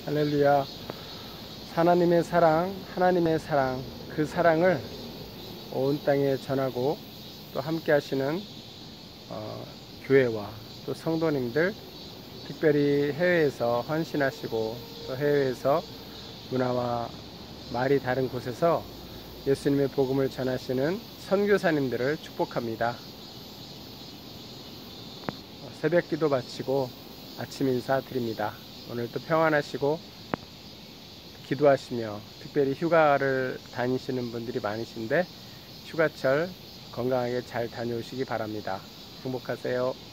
할렐루야. 하나님의 사랑, 하나님의 사랑, 그 사랑을 온 땅에 전하고 또 함께 하시는 교회와 또 성도님들, 특별히 해외에서 헌신하시고 또 해외에서 문화와 말이 다른 곳에서 예수님의 복음을 전하시는 선교사님들을 축복합니다. 새벽 기도 마치고 아침 인사 드립니다. 오늘도 평안하시고 기도하시며, 특별히 휴가를 다니시는 분들이 많으신데 휴가철 건강하게 잘 다녀오시기 바랍니다. 행복하세요.